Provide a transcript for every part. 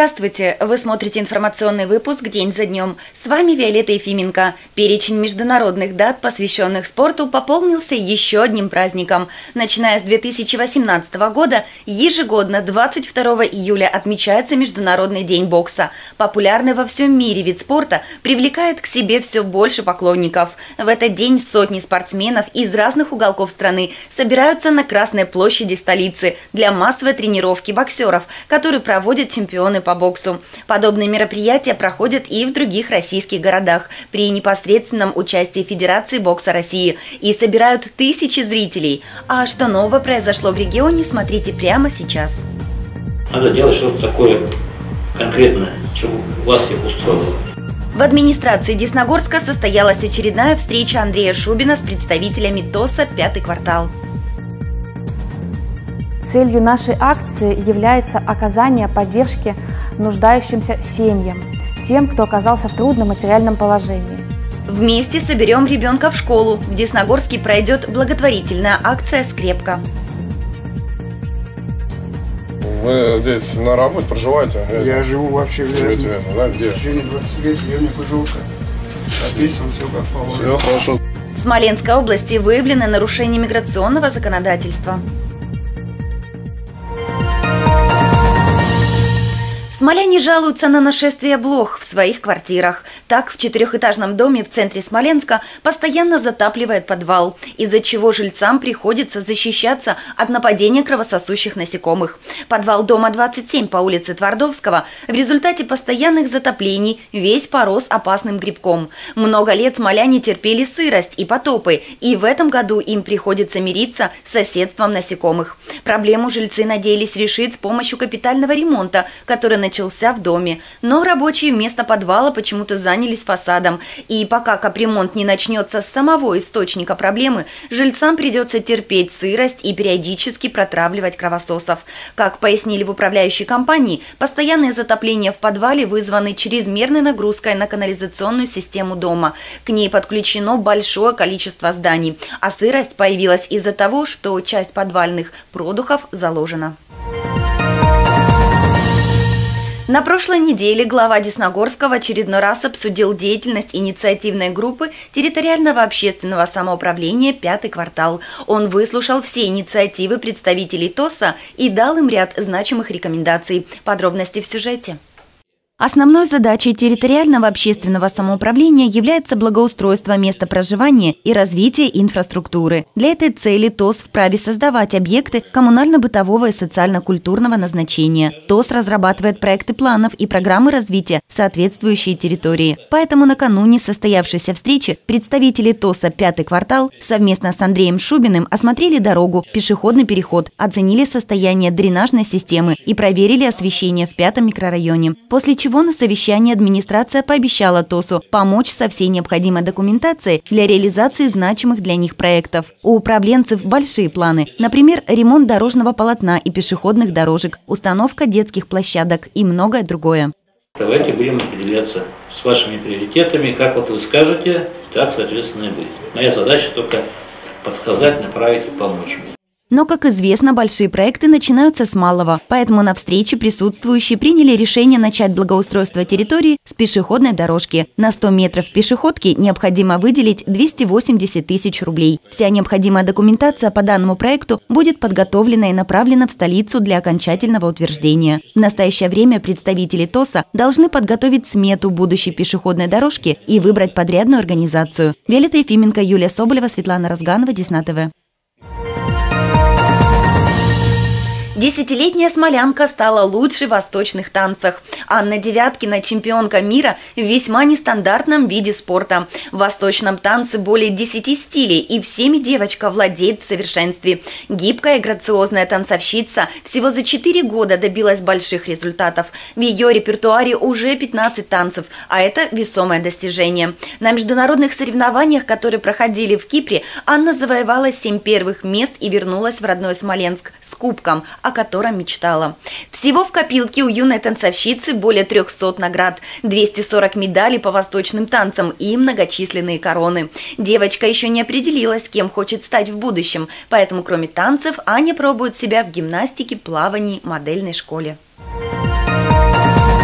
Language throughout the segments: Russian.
Здравствуйте! Вы смотрите информационный выпуск «День за днем». С вами Виолетта Ефименко. Перечень международных дат, посвященных спорту, пополнился еще одним праздником. Начиная с 2018 года, ежегодно 22 июля отмечается Международный день бокса. Популярный во всем мире вид спорта привлекает к себе все больше поклонников. В этот день сотни спортсменов из разных уголков страны собираются на Красной площади столицы для массовой тренировки боксеров, которые проводят чемпионы по боксу. Подобные мероприятия проходят и в других российских городах при непосредственном участии Федерации бокса России и собирают тысячи зрителей. А что нового произошло в регионе, смотрите прямо сейчас. Надо делать что-то такое конкретное, что вас всех устроило. В администрации Десногорска состоялась очередная встреча Андрея Шубина с представителями ТОСа «Пятый квартал». Целью нашей акции является оказание поддержки нуждающимся семьям, тем, кто оказался в трудном материальном положении. Вместе соберем ребенка в школу. В Десногорске пройдет благотворительная акция «Скрепка». Вы здесь на работе проживаете? Я живу вообще в Вязьме. Да, где? В течение 20 лет деревня Кожевка. Описан все как положено. Все хорошо. В Смоленской области выявлены нарушения миграционного законодательства. Смоляне жалуются на нашествие блох в своих квартирах. Так, в четырехэтажном доме в центре Смоленска постоянно затапливает подвал, из-за чего жильцам приходится защищаться от нападения кровососущих насекомых. Подвал дома 27 по улице Твардовского в результате постоянных затоплений весь порос опасным грибком. Много лет смоляне терпели сырость и потопы, и в этом году им приходится мириться с соседством насекомых. Проблему жильцы надеялись решить с помощью капитального ремонта, который начался в доме. Но рабочие вместо подвала почему-то занялись фасадом. И пока капремонт не начнется с самого источника проблемы, жильцам придется терпеть сырость и периодически протравливать кровососов. Как пояснили в управляющей компании, постоянное затопление в подвале вызваны чрезмерной нагрузкой на канализационную систему дома. К ней подключено большое количество зданий. А сырость появилась из-за того, что часть подвальных продухов заложена. На прошлой неделе глава Десногорска в очередной раз обсудил деятельность инициативной группы территориального общественного самоуправления «Пятый квартал». Он выслушал все инициативы представителей ТОСа и дал им ряд значимых рекомендаций. Подробности в сюжете. Основной задачей территориального общественного самоуправления является благоустройство места проживания и развитие инфраструктуры. Для этой цели ТОС вправе создавать объекты коммунально-бытового и социально-культурного назначения. ТОС разрабатывает проекты планов и программы развития соответствующей территории. Поэтому накануне состоявшейся встречи представители ТОСа «Пятый квартал» совместно с Андреем Шубиным осмотрели дорогу, пешеходный переход, оценили состояние дренажной системы и проверили освещение в 5-м микрорайоне. После чего на совещании администрация пообещала ТОСу помочь со всей необходимой документацией для реализации значимых для них проектов. У управленцев большие планы, например, ремонт дорожного полотна и пешеходных дорожек, установка детских площадок и многое другое. Давайте будем определяться с вашими приоритетами, как вот вы скажете, так, соответственно, и будет. Моя задача только подсказать, направить и помочь мне. Но, как известно, большие проекты начинаются с малого, поэтому на встрече присутствующие приняли решение начать благоустройство территории с пешеходной дорожки. На 100 метров пешеходки необходимо выделить 280 тысяч рублей. Вся необходимая документация по данному проекту будет подготовлена и направлена в столицу для окончательного утверждения. В настоящее время представители ТОСа должны подготовить смету будущей пешеходной дорожки и выбрать подрядную организацию. Виолетта Ефименко, Юлия Соболева, Светлана Разганова, Десна ТВ. Десятилетняя смолянка стала лучшей в восточных танцах. Анна Девяткина – чемпионка мира в весьма нестандартном виде спорта. В восточном танце более 10 стилей, и всеми девочка владеет в совершенстве. Гибкая и грациозная танцовщица всего за 4 года добилась больших результатов. В ее репертуаре уже 15 танцев, а это весомое достижение. На международных соревнованиях, которые проходили в Кипре, Анна завоевала 7 первых мест и вернулась в родной Смоленск с кубком, о котором мечтала. Всего в копилке у юной танцовщицы более 300 наград, 240 медалей по восточным танцам и многочисленные короны. Девочка еще не определилась, кем хочет стать в будущем, поэтому кроме танцев Аня пробует себя в гимнастике, плавании, модельной школе.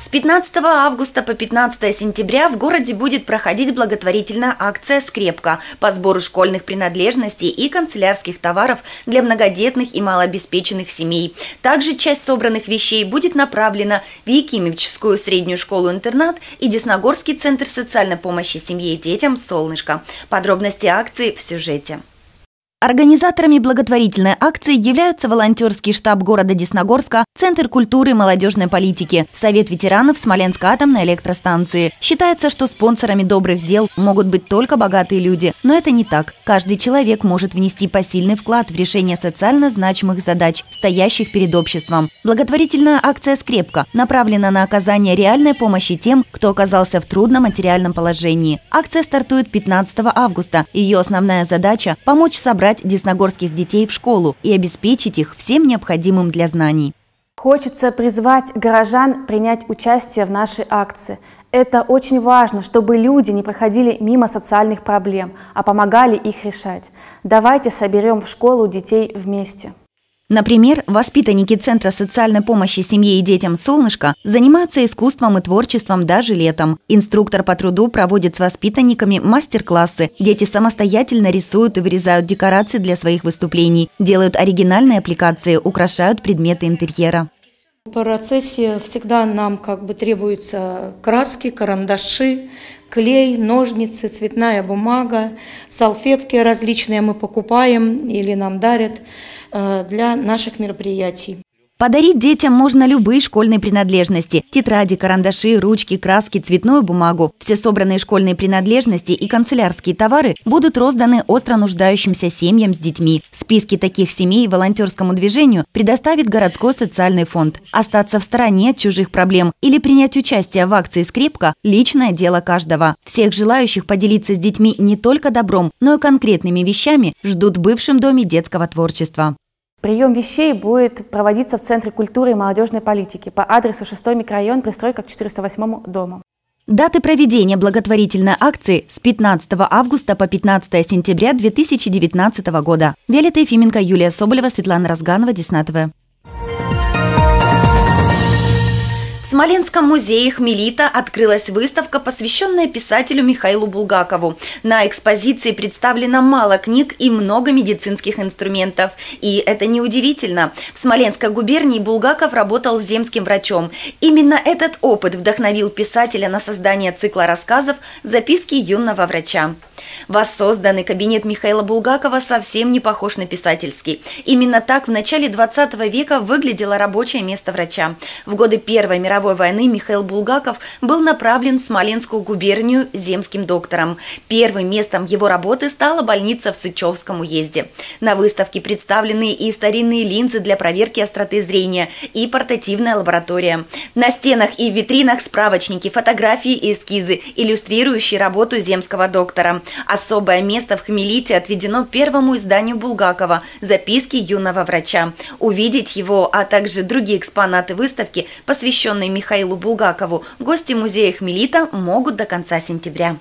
С 15 августа по 15 сентября в городе будет проходить благотворительная акция «Скрепка» по сбору школьных принадлежностей и канцелярских товаров для многодетных и малообеспеченных семей. Также часть собранных вещей будет направлена в Якимовическую среднюю школу-интернат и Десногорский центр социальной помощи семье и детям «Солнышко». Подробности акции в сюжете. Организаторами благотворительной акции являются волонтерский штаб города Десногорска, Центр культуры и молодежной политики, Совет ветеранов Смоленской атомной электростанции. Считается, что спонсорами добрых дел могут быть только богатые люди, но это не так. Каждый человек может внести посильный вклад в решение социально значимых задач, стоящих перед обществом. Благотворительная акция «Скрепка» направлена на оказание реальной помощи тем, кто оказался в трудном материальном положении. Акция стартует 15 августа. Ее основная задача – помочь собрать десногорских детей в школу и обеспечить их всем необходимым для знаний. Хочется призвать горожан принять участие в нашей акции. Это очень важно, чтобы люди не проходили мимо социальных проблем, а помогали их решать. Давайте соберем в школу детей вместе. Например, воспитанники Центра социальной помощи семье и детям «Солнышко» занимаются искусством и творчеством даже летом. Инструктор по труду проводит с воспитанниками мастер-классы. Дети самостоятельно рисуют и вырезают декорации для своих выступлений, делают оригинальные аппликации, украшают предметы интерьера. В процессе всегда нам требуются краски, карандаши, клей, ножницы, цветная бумага, салфетки различные мы покупаем или нам дарят для наших мероприятий. Подарить детям можно любые школьные принадлежности – тетради, карандаши, ручки, краски, цветную бумагу. Все собранные школьные принадлежности и канцелярские товары будут розданы остро нуждающимся семьям с детьми. Списки таких семей волонтерскому движению предоставит городской социальный фонд. Остаться в стороне от чужих проблем или принять участие в акции «Скрепка» – личное дело каждого. Всех желающих поделиться с детьми не только добром, но и конкретными вещами ждут в бывшем доме детского творчества. Прием вещей будет проводиться в Центре культуры и молодежной политики по адресу 6-й микрорайон, пристройка к 408-му дому. Даты проведения благотворительной акции с 15 августа по 15 сентября 2019 года. Виолетта Ефименко, Юлия Соболева, Светлана Разганова, Десна ТВ. В Смоленском музее Хмелита открылась выставка, посвященная писателю Михаилу Булгакову. На экспозиции представлено мало книг и много медицинских инструментов. И это неудивительно. В Смоленской губернии Булгаков работал земским врачом. Именно этот опыт вдохновил писателя на создание цикла рассказов «Записки юного врача». Воссозданный кабинет Михаила Булгакова совсем не похож на писательский. Именно так в начале 20 века выглядело рабочее место врача. В годы Первой мировой войны Михаил Булгаков был направлен в Смоленскую губернию земским доктором. Первым местом его работы стала больница в Сычевском уезде. На выставке представлены и старинные линзы для проверки остроты зрения, и портативная лаборатория. На стенах и витринах справочники, фотографии и эскизы, иллюстрирующие работу земского доктора. Особое место в Хмелите отведено первому изданию Булгакова «Записки юного врача». Увидеть его, а также другие экспонаты выставки, посвященные Михаилу Булгакову, гости музея Хмелита могут до конца сентября.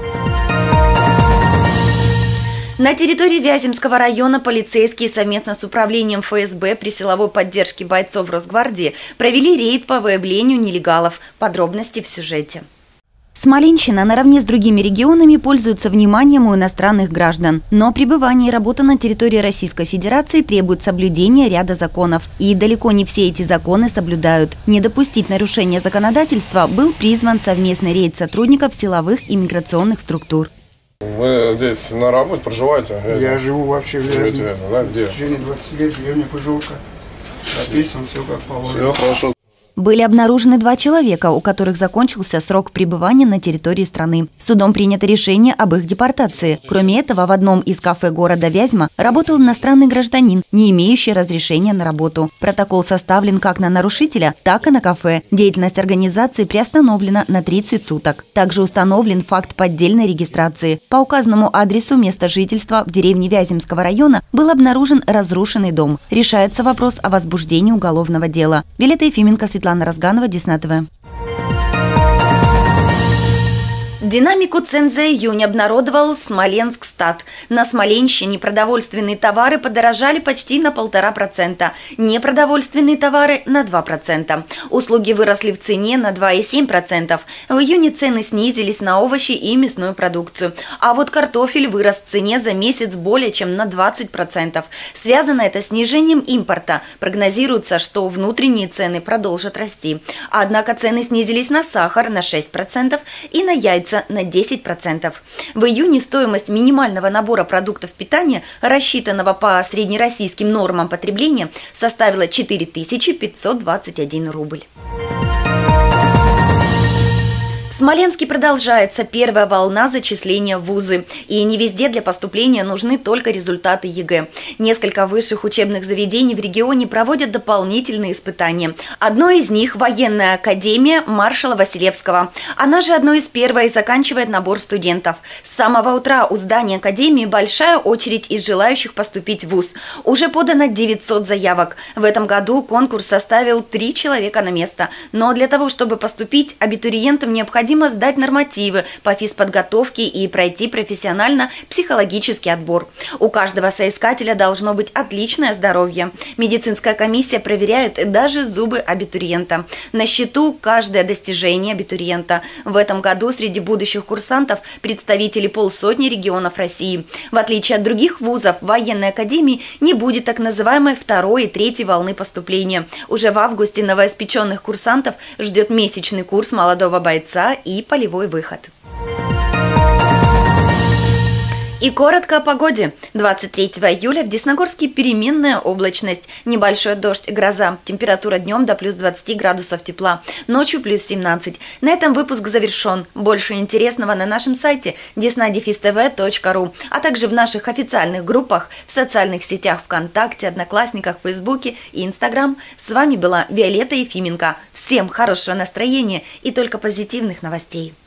На территории Вяземского района полицейские совместно с управлением ФСБ при силовой поддержке бойцов Росгвардии провели рейд по выявлению нелегалов. Подробности в сюжете. Смоленщина наравне с другими регионами пользуется вниманием у иностранных граждан. Но пребывание и работа на территории Российской Федерации требует соблюдения ряда законов. И далеко не все эти законы соблюдают. Не допустить нарушения законодательства был призван совместный рейд сотрудников силовых и миграционных структур. Вы здесь на работе проживаете? Я живу вообще в Вязьме. Да? Где? В течение 20 лет деревня Пыжовка. Описан все как положено. Все хорошо. Были обнаружены 2 человека, у которых закончился срок пребывания на территории страны. Судом принято решение об их депортации. Кроме этого, в одном из кафе города Вязьма работал иностранный гражданин, не имеющий разрешения на работу. Протокол составлен как на нарушителя, так и на кафе. Деятельность организации приостановлена на 30 суток. Также установлен факт поддельной регистрации. По указанному адресу места жительства в деревне Вяземского района был обнаружен разрушенный дом. Решается вопрос о возбуждении уголовного дела. Виолетта Ефименко, Светлана Разганова, Десна ТВ. Динамику цен за июнь обнародовал Смоленскстат. На Смоленщине продовольственные товары подорожали почти на 1,5%, непродовольственные товары на 2%. Услуги выросли в цене на 2,7%. В июне цены снизились на овощи и мясную продукцию. А вот картофель вырос в цене за месяц более чем на 20%. Связано это с снижением импорта. Прогнозируется, что внутренние цены продолжат расти. Однако цены снизились на сахар на 6% и на яйца на 10%. В июне стоимость минимального набора продуктов питания, рассчитанного по среднероссийским нормам потребления, составила 4521 рубль. В Смоленске продолжается первая волна зачисления в вузы. И не везде для поступления нужны только результаты ЕГЭ. Несколько высших учебных заведений в регионе проводят дополнительные испытания. Одно из них – военная академия маршала Василевского. Она же одной из первой заканчивает набор студентов. С самого утра у здания академии большая очередь из желающих поступить в вуз. Уже подано 900 заявок. В этом году конкурс составил 3 человека на место. Но для того, чтобы поступить, абитуриентам необходимо сдать нормативы по физподготовке и пройти профессионально-психологический отбор. У каждого соискателя должно быть отличное здоровье. Медицинская комиссия проверяет даже зубы абитуриента. На счету каждое достижение абитуриента. В этом году среди будущих курсантов представители 50 регионов России. В отличие от других вузов, в военной академии не будет так называемой второй и третьей волны поступления. Уже в августе новоиспеченных курсантов ждет месячный курс молодого бойца и полевой выход. И коротко о погоде. 23 июля в Десногорске переменная облачность. Небольшой дождь, гроза. Температура днем до плюс 20 градусов тепла. Ночью плюс 17. На этом выпуск завершен. Больше интересного на нашем сайте desna-tv.ru, а также в наших официальных группах в социальных сетях ВКонтакте, Одноклассниках, Фейсбуке и Инстаграм. С вами была Виолетта Ефименко. Всем хорошего настроения и только позитивных новостей.